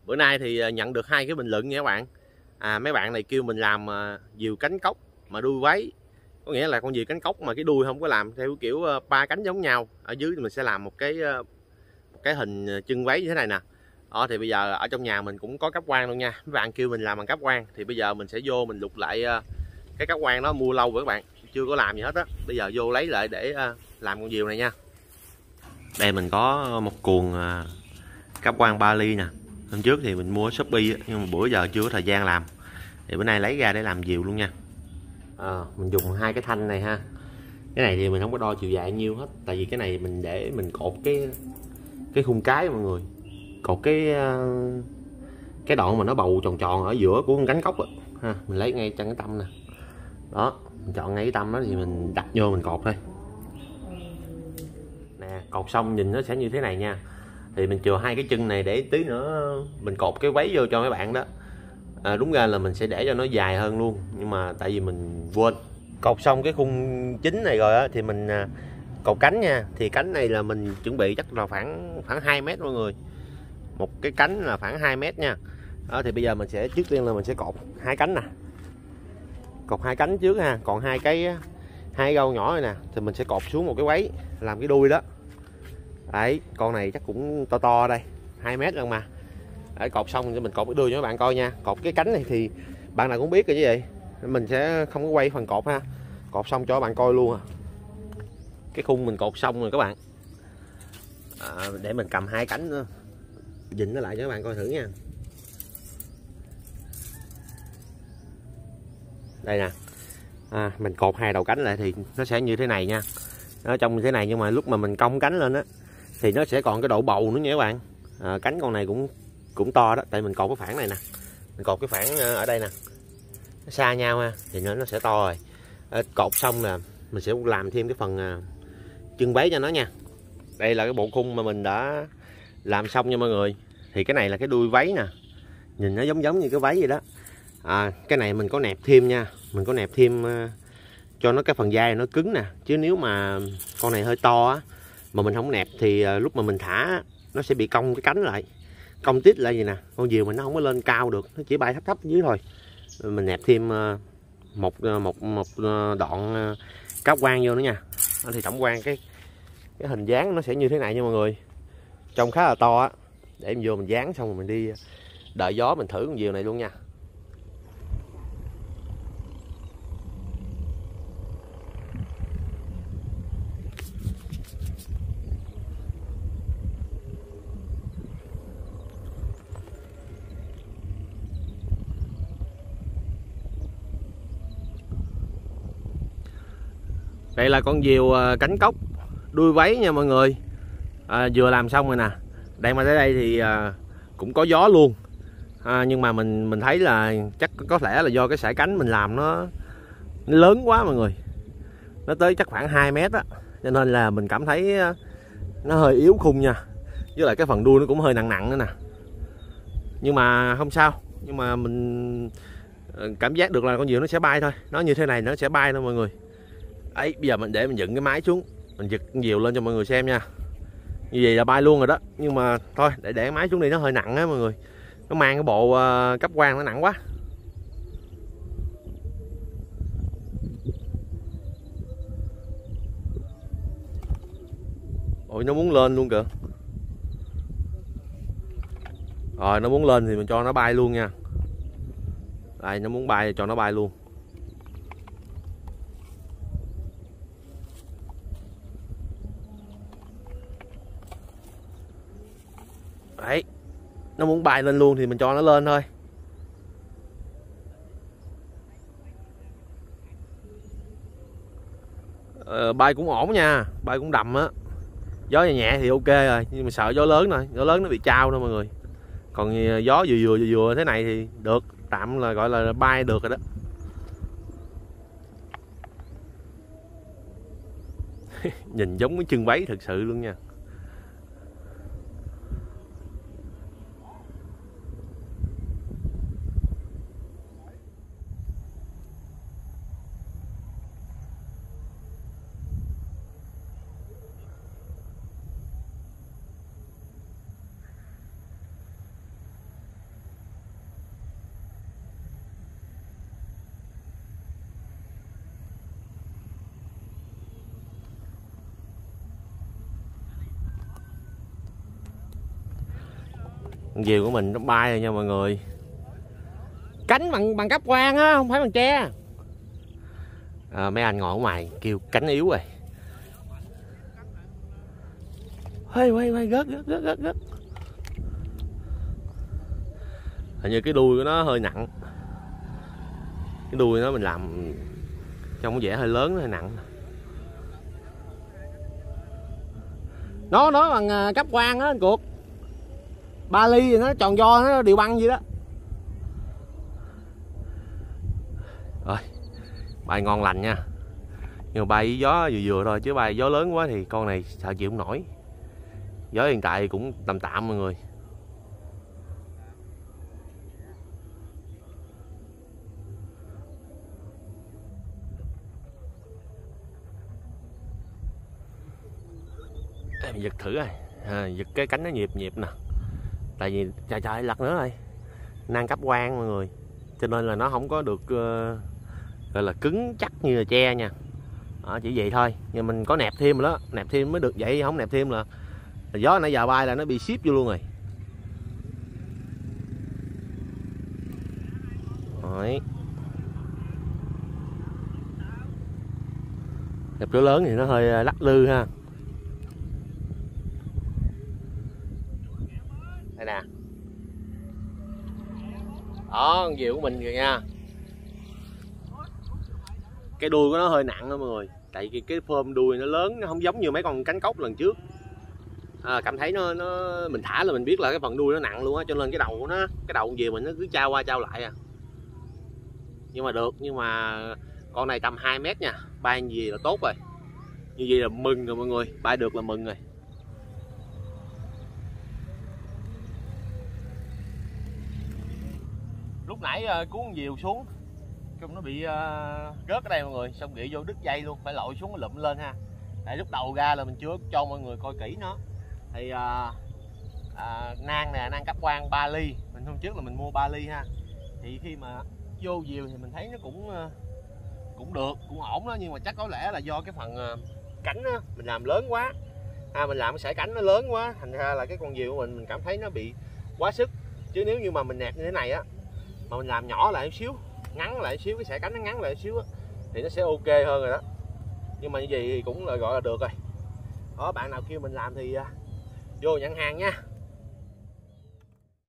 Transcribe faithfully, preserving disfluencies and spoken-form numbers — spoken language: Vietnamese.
Bữa nay thì nhận được hai cái bình luận nha các bạn. À, mấy bạn này kêu mình làm diều cánh cốc mà đuôi váy, có nghĩa là con diều cánh cốc mà cái đuôi không có làm theo kiểu ba cánh giống nhau. Ở dưới thì mình sẽ làm một cái một cái hình chân váy như thế này nè. Đó thì bây giờ ở trong nhà mình cũng có cáp quang luôn nha. Mấy bạn kêu mình làm bằng cáp quang thì bây giờ mình sẽ vô mình lục lại cái cáp quang đó, mua lâu rồi các bạn, chưa có làm gì hết á. Bây giờ vô lấy lại để làm con diều này nha. Đây mình có một cuồng cáp quang ba ly nè. Hôm trước thì mình mua ở Shopee nhưng mà bữa giờ chưa có thời gian làm, thì bữa nay lấy ra để làm diều luôn nha. À, mình dùng hai cái thanh này ha. Cái này thì mình không có đo chiều dài nhiêu hết, tại vì cái này mình để mình cột cái cái khung cái mọi người, cột cái cái đoạn mà nó bầu tròn tròn ở giữa của con cánh cốc á ha. Mình lấy ngay chân cái tâm nè, đó mình chọn ngay cái tâm đó thì mình đặt vô mình cột thôi nè. Cột xong nhìn nó sẽ như thế này nha. Thì mình chừa hai cái chân này để tí nữa mình cột cái váy vô cho mấy bạn đó. À, đúng ra là mình sẽ để cho nó dài hơn luôn, nhưng mà tại vì mình quên. Cột xong cái khung chính này rồi á thì mình cột cánh nha. Thì cánh này là mình chuẩn bị chắc là khoảng khoảng hai mét mọi người. Một cái cánh là khoảng hai mét nha. Đó thì bây giờ mình sẽ trước tiên là mình sẽ cột hai cánh nè. Cột hai cánh trước ha, còn hai cái hai gâu nhỏ này nè thì mình sẽ cột xuống một cái váy làm cái đuôi đó. Đấy, con này chắc cũng to to đây, hai mét lần mà. Đấy, cột xong thì mình cột cái đuôi cho các bạn coi nha. Cột cái cánh này thì bạn nào cũng biết rồi chứ gì. Mình sẽ không có quay phần cột ha. Cột xong cho các bạn coi luôn à. Cái khung mình cột xong rồi các bạn. À, để mình cầm hai cánh nữa, dịnh nó lại cho các bạn coi thử nha. Đây nè. À, mình cột hai đầu cánh lại thì nó sẽ như thế này nha. Nó trông như thế này, nhưng mà lúc mà mình cong cánh lên á thì nó sẽ còn cái độ bầu nữa nha các bạn. À, cánh con này cũng cũng to đó, tại mình cột cái phản này nè. Mình cột cái phản ở đây nè, nó xa nhau ha thì nó nó sẽ to rồi. À, cột xong là mình sẽ làm thêm cái phần chân váy cho nó nha. Đây là cái bộ khung mà mình đã làm xong nha mọi người. Thì cái này là cái đuôi váy nè, nhìn nó giống giống như cái váy vậy đó. À, cái này mình có nẹp thêm nha, mình có nẹp thêm uh, cho nó cái phần vai nó cứng nè. Chứ nếu mà con này hơi to á mà mình không nẹp thì uh, lúc mà mình thả nó sẽ bị cong cái cánh lại, cong tít lại gì nè. Con diều mình nó không có lên cao được, nó chỉ bay thấp thấp dưới thôi. Mình nẹp thêm uh, một một một đoạn uh, cáp quang vô nữa nha. Thì tổng quan cái cái hình dáng nó sẽ như thế này nha mọi người, trông khá là to á. Để em vô mình dán xong rồi mình đi đợi gió mình thử con diều này luôn nha. Đây là con diều cánh cốc đuôi váy nha mọi người. À, vừa làm xong rồi nè. Đây mà tới đây thì à, cũng có gió luôn. À, nhưng mà mình mình thấy là chắc có lẽ là do cái sải cánh mình làm nó, nó lớn quá mọi người. Nó tới chắc khoảng hai mét á, cho nên là mình cảm thấy nó hơi yếu khung nha. Với lại cái phần đuôi nó cũng hơi nặng nặng nữa nè. Nhưng mà không sao. Nhưng mà mình cảm giác được là con diều nó sẽ bay thôi. Nó như thế này nó sẽ bay thôi mọi người. Ấy, bây giờ mình để mình dựng cái máy xuống, mình giật con diều lên cho mọi người xem nha. Như vậy là bay luôn rồi đó. Nhưng mà thôi để để cái máy xuống đi, nó hơi nặng á mọi người. Nó mang cái bộ uh, cáp quang nó nặng quá. Ôi nó muốn lên luôn kìa. Rồi nó muốn lên thì mình cho nó bay luôn nha. Đây nó muốn bay thì cho nó bay luôn. Đấy, nó muốn bay lên luôn thì mình cho nó lên thôi. Ờ, bay cũng ổn nha, bay cũng đầm á. Gió nhẹ nhẹ thì ok rồi, nhưng mà sợ gió lớn thôi, gió lớn nó bị trao thôi mọi người. Còn gió vừa vừa vừa vừa thế này thì được, tạm là gọi là bay được rồi đó. Nhìn giống cái chân váy thực sự luôn nha. Con diều của mình nó bay rồi nha mọi người. Cánh bằng bằng cáp quang á, không phải bằng tre. À, mấy anh ngồi ở ngoài kêu cánh yếu rồi. Quay quay quay gớt gớt gớt gớt gớt. Hình như cái đuôi của nó hơi nặng. Cái đuôi nó mình làm trông có vẻ hơi lớn, hơi nặng. Nó nó bằng cáp quang á anh Cuộc. Ba ly thì nó tròn vo, nó đều băng vậy đó. Rồi, bay ngon lành nha. Nhưng mà bay với gió vừa vừa thôi, chứ bay gió lớn quá thì con này sợ chịu không nổi. Gió hiện tại cũng tầm tạm mọi người. Đây, giật thử rồi. À, giật cái cánh nó nhịp nhịp nè. Tại vì trời trời lật nữa rồi. Năng cáp quang mọi người. Cho nên là nó không có được uh, gọi là cứng chắc như là tre nha. Đó, chỉ vậy thôi. Nhưng mình có nẹp thêm rồi đó. Nẹp thêm mới được vậy, không nẹp thêm là, là gió nãy giờ bay là nó bị ship vô luôn rồi. Đấy. Nẹp chỗ lớn thì nó hơi lắc lư ha. Đây nè. Đó, con diều của mình kìa nha. Cái đuôi của nó hơi nặng đó mọi người. Tại vì cái phơm đuôi nó lớn, nó không giống như mấy con cánh cốc lần trước. À, cảm thấy nó nó mình thả là mình biết là cái phần đuôi nó nặng luôn á, cho nên cái đầu của nó, cái đầu con diều mình nó cứ trao qua trao lại à. Nhưng mà được, nhưng mà con này tầm hai mét nha, bay như gì là tốt rồi. Như vậy là mừng rồi mọi người, bay được là mừng rồi. Lúc nãy uh, cuốn con diều xuống, chung nó bị uh, rớt ở đây mọi người, xong bị vô đứt dây luôn, phải lội xuống lụm lên ha. Tại lúc đầu ra là mình chưa cho mọi người coi kỹ nó. Thì uh, uh, nang nè, nang cáp quang ba ly, mình hôm trước là mình mua ba ly ha. Thì khi mà vô diều thì mình thấy nó cũng uh, cũng được, cũng ổn đó, nhưng mà chắc có lẽ là do cái phần uh, cánh á, mình làm lớn quá. À, mình làm cái sải cánh nó lớn quá, thành ra là cái con diều của mình mình cảm thấy nó bị quá sức. Chứ nếu như mà mình nẹp như thế này á, mà mình làm nhỏ lại một xíu, ngắn lại một xíu, cái sải cánh nó ngắn lại một xíu á, thì nó sẽ ok hơn rồi đó. Nhưng mà như vậy thì cũng là gọi là được rồi. Đó, bạn nào kêu mình làm thì uh, vô nhận hàng nha.